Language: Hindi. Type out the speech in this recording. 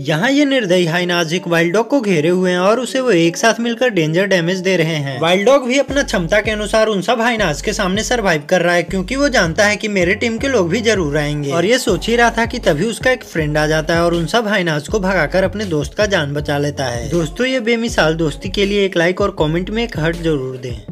यहाँ ये निर्दयी हाइनाज एक वाइल्ड डॉग को घेरे हुए हैं और उसे वो एक साथ मिलकर डेंजर डैमेज दे रहे हैं। वाइल्ड डॉग भी अपना क्षमता के अनुसार उन सब हाइनाज के सामने सरवाइव कर रहा है, क्योंकि वो जानता है कि मेरे टीम के लोग भी जरूर आएंगे। और ये सोच ही रहा था कि तभी उसका एक फ्रेंड आ जाता है और उन सब हाइनाज को भगाकर अपने दोस्त का जान बचा लेता है। दोस्तों, ये बेमिसाल दोस्ती के लिए एक लाइक और कॉमेंट में एक हार्ट जरूर दें।